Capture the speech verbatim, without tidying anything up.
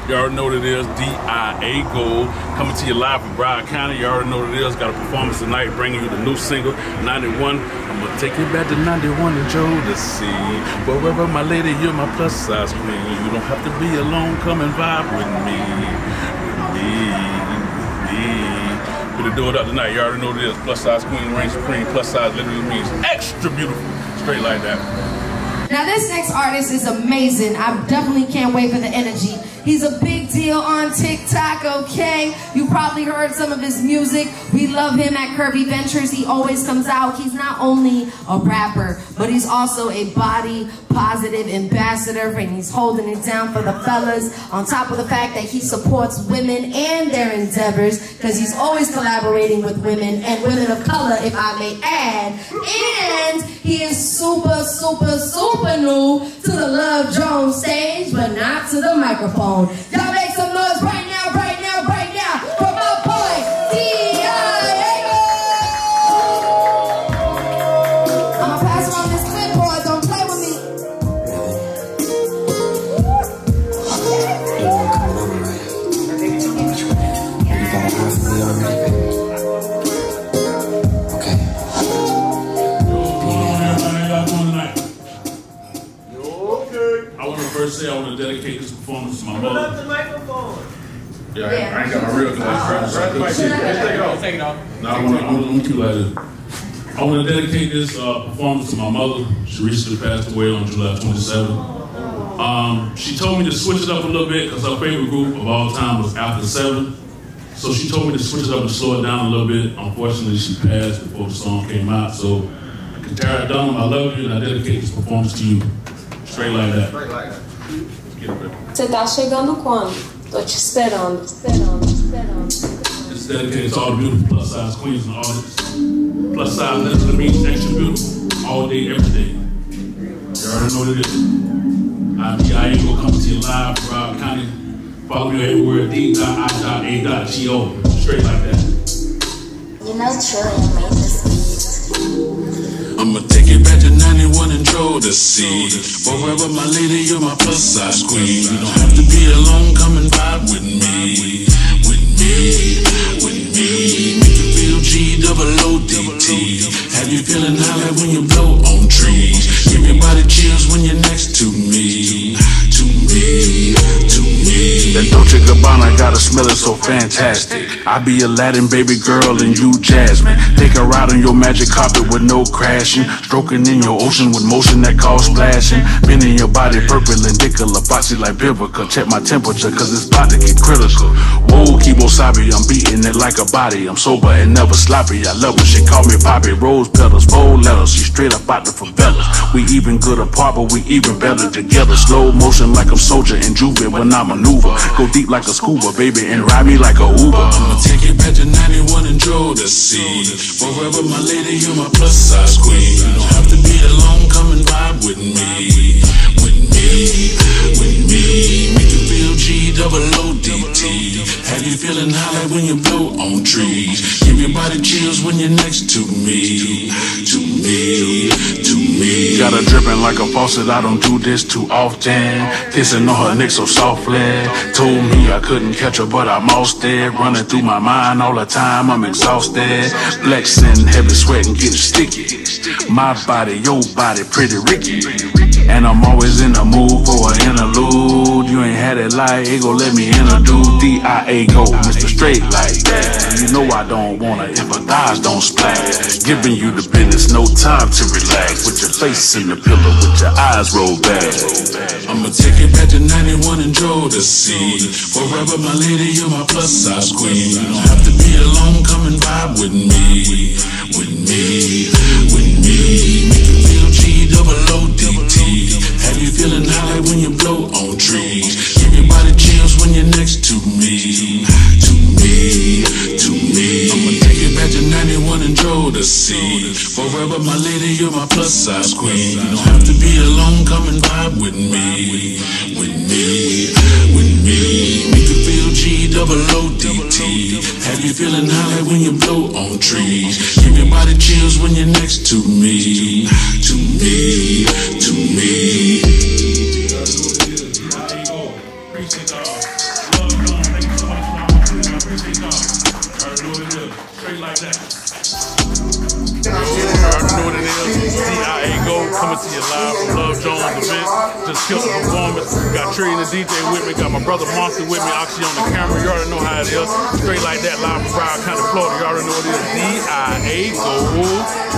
You already know what it is, D I A Gold. Coming to you live from Broward County. You already know what it is. Got a performance tonight bringing you the new single, ninety-one. I'm gonna take it back to ninety-one and Jodeci. Wherever my lady, you're my plus size queen. You don't have to be alone, come and vibe with me. With me, with me. We're gonna do it up tonight. You already know what it is. Plus size queen, reign supreme. Plus size literally means extra beautiful. Straight like that. Now this next artist is amazing. I definitely can't wait for the energy. He's a big deal on TikTok, okay? You probably heard some of his music. We love him at Curvy Ventures. He always comes out. He's not only a rapper, but he's also a body positive ambassador, and he's holding it down for the fellas, on top of the fact that he supports women and their endeavors, because he's always collaborating with women, and women of color, if I may add. And he is super, super, super new to the Love Jones stage, but not to the microphone. Y'all make some noise right now, right now, right now for my boy, D I A Gold. I'ma pass around this clipboard, don't play with me. You won't come over, right? You got a house for me already, baby? Okay. I want to first say I want to dedicate this performance to my mother. Up the microphone. Yeah, I, I ain't got my real guitar. So I take it off. Take it off. No, I want to. I want to keep like this. I want to dedicate this uh, performance to my mother. She recently passed away on July twenty-seventh. Um, she told me to switch it up a little bit because her favorite group of all time was After Seven. So she told me to switch it up and slow it down a little bit. Unfortunately, she passed before the song came out. So, Katara Dunham, I love you, and I dedicate this performance to you. Straight like that. Straight like that. Você tá chegando quando? Tô te esperando, esperando, esperando. It's dedicated to all the beautiful plus size queens and artists. Plus size literally means extra beautiful. All day, every day. You already know what it is. I B I A will come to you live from Broward County. Follow me everywhere, D I A G O. Straight like that. You know Trillian made this beat. I'ma take it back to ninety-one and Jodeci. Forever my lady, you're my plus size queen. You don't have to be alone, come and vibe with me. With me, with me. Make you feel G double O D T. Have you feeling high like when you blow on trees? Give your body chills when you're next to me. To me, to me. That Dolce Gabbana got a smelling so fantastic. I be Aladdin, baby girl, and you Jasmine. Take a ride on your magic carpet with no crashing. Stroking in your ocean with motion that calls splashing. Bending your body perpendicular, boxy like Vivica. Check my temperature, cause it's about to get critical. Whoa, Kimosabi, I'm beating it like a body. I'm sober and never sloppy. I love her, she call me Poppy. Rose petals, bold letters, she straight up out the favelas. We even good apart, but we even better together. Slow motion like I'm soldier and Juve when I maneuver. Go deep like a scuba, baby, and ride me like a Uber. I'ma take it back to ninety-one and Jodeci. Forever my lady, you're my plus size queen. You don't have to be alone, come and vibe with me. With me, with me. Make you feel G double O D T. Have you feeling high like when you blow on trees? Give your body chills when you're next to me. To me, to me. Got her dripping like a faucet, I don't do this too often. Kissing on her neck so softly. Told me I couldn't catch her, but I'm lost there. Running through my mind all the time, I'm exhausted. Flexing, heavy sweating, getting sticky. My body, your body, pretty Ricky. And I'm always in the mood for an interlude. You ain't had it like Ego, let me introduce D I A Gold, Mister Straight like that. You know I don't wanna if her thighs don't splash. Giving you the business, no time to relax. With your face in the pillow, with your eyes rolled back. I'ma take it back to ninety-one and Jodeci. Forever my lady, you're my plus size queen. You don't have to be alone, come and vibe with me. With me, with me. Make you feel G double O D T. Have you feeling high like when you blow on trees? Give your body chills when you're next to me. To me, to me. I'ma take it back to ninety-one and Jodeci. Forever my lady, you're my plus size queen. You don't have to be alone, come and vibe with me. With me, with me. Make you feel G double O D T. Have you feeling high like when you blow on trees? Give your body chills when you're next to me. To me, to me. is uh, Love Jones. Thank you so much for all my food. I appreciate y'all. You already know what it is. Straight like that. You already know what it is. D I A Go coming to you live from Love Jones event. Just killed the performance. Got Trey and the D J with me. Got my brother Monster with me. Oxy on the camera. You already know how it is. Straight like that, live from Broward County, Florida. You already know what it is. D I A Go.